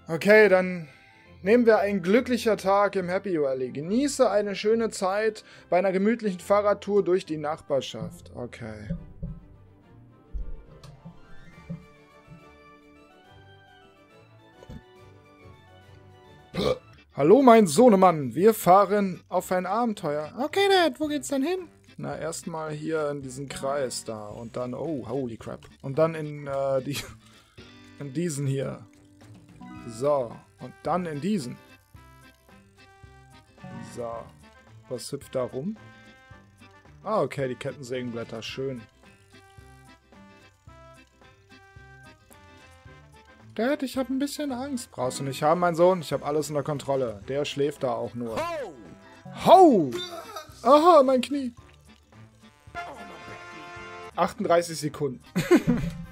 Okay, dann nehmen wir ein glücklicher Tag im Happy Valley. Genieße eine schöne Zeit bei einer gemütlichen Fahrradtour durch die Nachbarschaft. Okay. Hallo, mein Sohnemann. Wir fahren auf ein Abenteuer. Okay, Dad, wo geht's denn hin? Na, erstmal hier in diesen Kreis da und dann, oh, holy crap. Und dann in diesen hier. So, und dann in diesen. So, was hüpft da rum? Ah, okay, die Kettensägenblätter, schön. Dad, ich habe ein bisschen Angst. Brauchst du nicht haben, mein Sohn? Ich habe alles unter Kontrolle. Der schläft da auch nur. Ho! Aha, mein Knie. 38 Sekunden.